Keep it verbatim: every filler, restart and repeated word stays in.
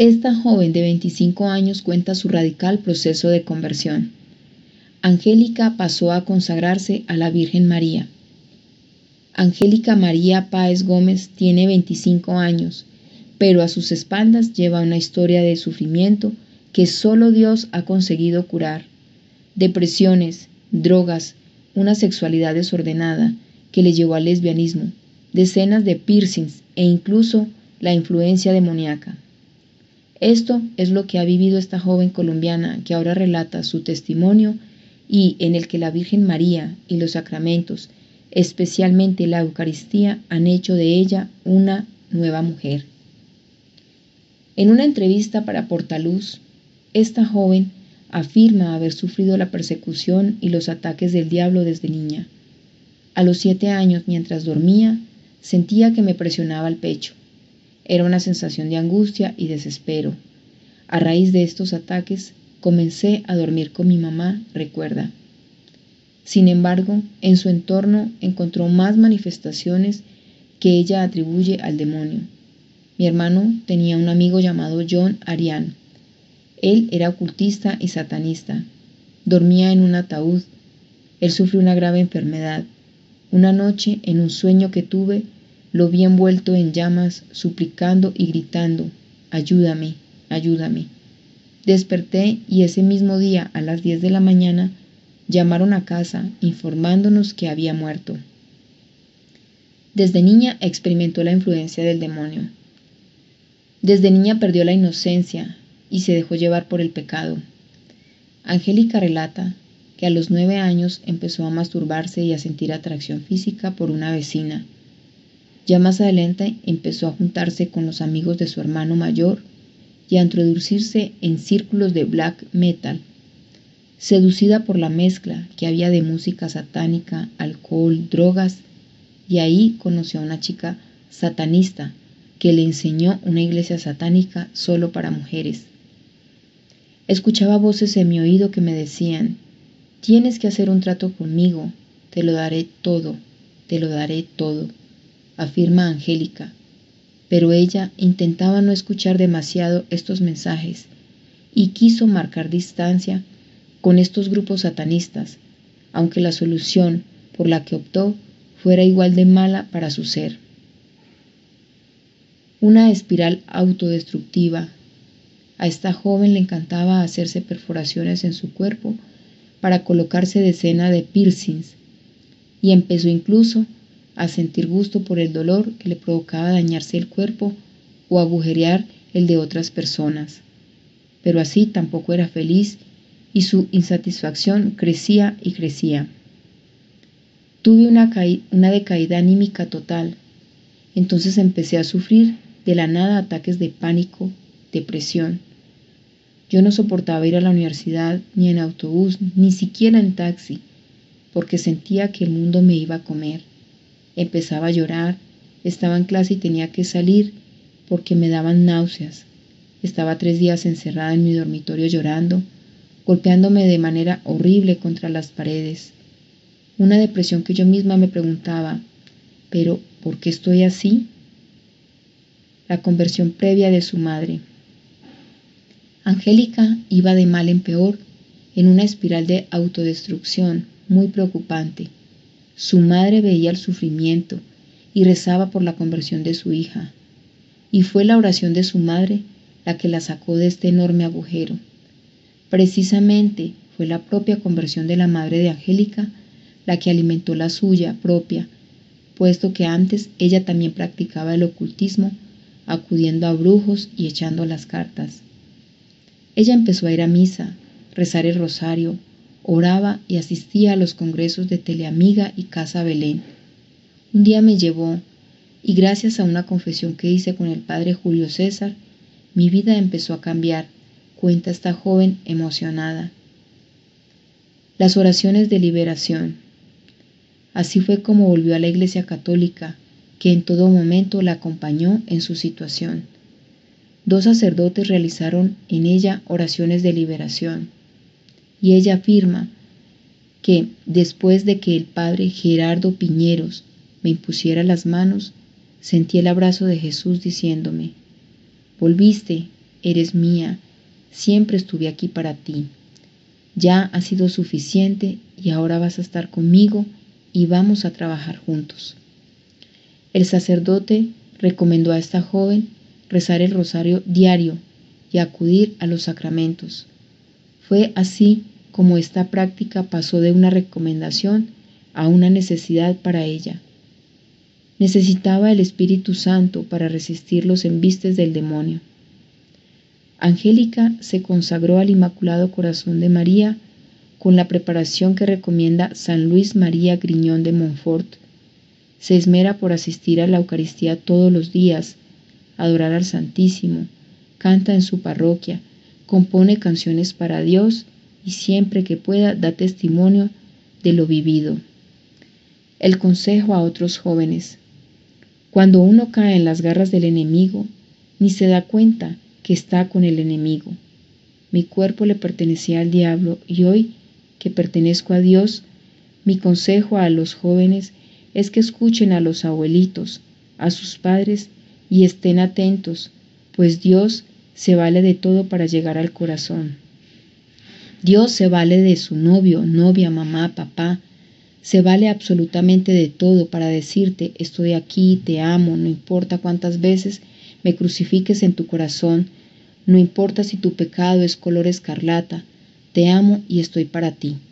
Esta joven de veinticinco años cuenta su radical proceso de conversión. Angélica pasó a consagrarse a la Virgen María. Angélica María Páez Gómez tiene veinticinco años, pero a sus espaldas lleva una historia de sufrimiento que solo Dios ha conseguido curar. Depresiones, drogas, una sexualidad desordenada que le llevó al lesbianismo, decenas de piercings e incluso la influencia demoníaca. Esto es lo que ha vivido esta joven colombiana que ahora relata su testimonio y en el que la Virgen María y los sacramentos, especialmente la Eucaristía, han hecho de ella una nueva mujer. En una entrevista para Portaluz, esta joven afirma haber sufrido la persecución y los ataques del diablo desde niña. A los siete años, mientras dormía, sentía que me presionaba el pecho. Era una sensación de angustia y desespero. A raíz de estos ataques, comencé a dormir con mi mamá, recuerda. Sin embargo, en su entorno encontró más manifestaciones que ella atribuye al demonio. Mi hermano tenía un amigo llamado John Arián. Él era ocultista y satanista. Dormía en un ataúd. Él sufrió una grave enfermedad. Una noche, en un sueño que tuve, lo vi envuelto en llamas, suplicando y gritando, «Ayúdame, ayúdame». Desperté y ese mismo día, a las diez de la mañana, llamaron a casa informándonos que había muerto. Desde niña experimentó la influencia del demonio. Desde niña perdió la inocencia y se dejó llevar por el pecado. Angélica relata que a los nueve años empezó a masturbarse y a sentir atracción física por una vecina. Ya más adelante empezó a juntarse con los amigos de su hermano mayor y a introducirse en círculos de black metal. Seducida por la mezcla que había de música satánica, alcohol, drogas, y ahí conoció a una chica satanista que le enseñó una iglesia satánica solo para mujeres. Escuchaba voces en mi oído que me decían, «Tienes que hacer un trato conmigo, te lo daré todo, te lo daré todo», afirma Angélica. Pero ella intentaba no escuchar demasiado estos mensajes y quiso marcar distancia con estos grupos satanistas, aunque la solución por la que optó fuera igual de mala para su ser. Una espiral autodestructiva. A esta joven le encantaba hacerse perforaciones en su cuerpo para colocarse decenas de piercings y empezó incluso a sentir gusto por el dolor que le provocaba dañarse el cuerpo o agujerear el de otras personas. Pero así tampoco era feliz y su insatisfacción crecía y crecía. Tuve una, una decaída anímica total. Entonces empecé a sufrir de la nada ataques de pánico, depresión. Yo no soportaba ir a la universidad ni en autobús, ni siquiera en taxi, porque sentía que el mundo me iba a comer. Empezaba a llorar, estaba en clase y tenía que salir porque me daban náuseas. Estaba tres días encerrada en mi dormitorio llorando, golpeándome de manera horrible contra las paredes. Una depresión que yo misma me preguntaba, ¿pero por qué estoy así? La conversión previa de su madre. Angélica iba de mal en peor, en una espiral de autodestrucción muy preocupante. Su madre veía el sufrimiento y rezaba por la conversión de su hija, y fue la oración de su madre la que la sacó de este enorme agujero. Precisamente fue la propia conversión de la madre de Angélica la que alimentó la suya propia, puesto que antes ella también practicaba el ocultismo, acudiendo a brujos y echando las cartas. Ella empezó a ir a misa, rezar el rosario, oraba y asistía a los congresos de Teleamiga y Casa Belén. Un día me llevó, y gracias a una confesión que hice con el padre Julio César, mi vida empezó a cambiar, cuenta esta joven emocionada. Las oraciones de liberación. Así fue como volvió a la Iglesia Católica, que en todo momento la acompañó en su situación. Dos sacerdotes realizaron en ella oraciones de liberación, y ella afirma que después de que el padre Gerardo Piñeros me impusiera las manos, sentí el abrazo de Jesús diciéndome, «Volviste, eres mía, siempre estuve aquí para ti. Ya ha sido suficiente y ahora vas a estar conmigo y vamos a trabajar juntos. El sacerdote recomendó a esta joven rezar el rosario diario y acudir a los sacramentos. Fue así como esta práctica pasó de una recomendación a una necesidad para ella. Necesitaba el Espíritu Santo para resistir los embistes del demonio. Angélica se consagró al Inmaculado Corazón de María con la preparación que recomienda San Luis María Griñón de Montfort. Se esmera por asistir a la Eucaristía todos los días, adorar al Santísimo, canta en su parroquia, compone canciones para Dios y siempre que pueda da testimonio de lo vivido. El consejo a otros jóvenes: cuando uno cae en las garras del enemigo, ni se da cuenta que está con el enemigo. Mi cuerpo le pertenecía al diablo y hoy que pertenezco a Dios, mi consejo a los jóvenes es que escuchen a los abuelitos, a sus padres y estén atentos, pues Dios se vale de todo para llegar al corazón. Dios se vale de su novio, novia, mamá, papá, se vale absolutamente de todo para decirte: estoy aquí, te amo, no importa cuántas veces me crucifiques en tu corazón, no importa si tu pecado es color escarlata, te amo y estoy para ti.